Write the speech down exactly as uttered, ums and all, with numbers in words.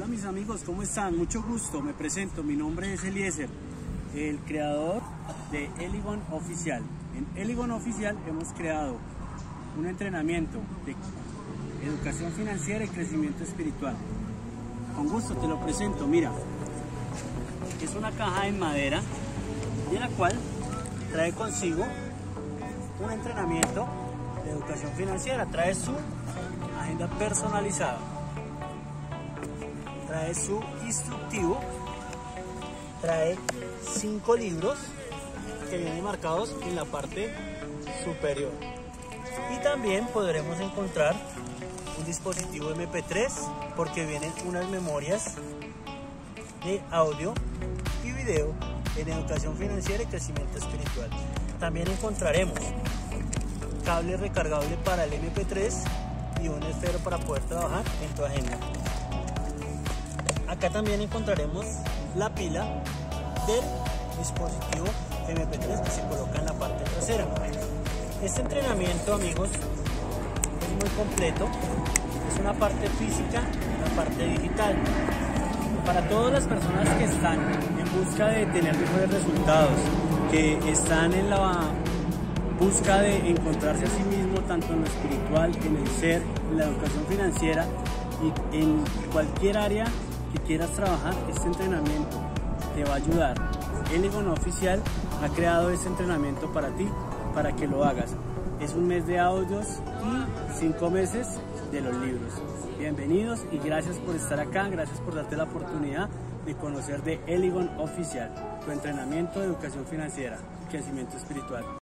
Hola mis amigos, ¿cómo están? Mucho gusto, me presento, mi nombre es Eliezer, el creador de Eligon Oficial. En Eligon Oficial hemos creado un entrenamiento de educación financiera y crecimiento espiritual. Con gusto te lo presento, mira, es una caja en madera de la cual trae consigo un entrenamiento de educación financiera, trae su agenda personalizada, trae su instructivo, trae cinco libros que vienen marcados en la parte superior, y también podremos encontrar un dispositivo eme pe tres porque vienen unas memorias de audio y video en educación financiera y crecimiento espiritual. También encontraremos cable recargable para el eme pe tres y un esfero para poder trabajar en tu agenda. Acá también encontraremos la pila del dispositivo eme pe tres que se coloca en la parte trasera. Este entrenamiento, amigos, es muy completo. Es una parte física y una parte digital. Para todas las personas que están en busca de tener mejores resultados, que están en la busca de encontrarse a sí mismo tanto en lo espiritual, en el ser, en la educación financiera y en cualquier área que quieras trabajar, este entrenamiento te va a ayudar. Eligon Oficial ha creado este entrenamiento para ti, para que lo hagas. Es un mes de audios y cinco meses de los libros. Bienvenidos y gracias por estar acá, gracias por darte la oportunidad de conocer de Eligon Oficial, tu entrenamiento de educación financiera y crecimiento espiritual.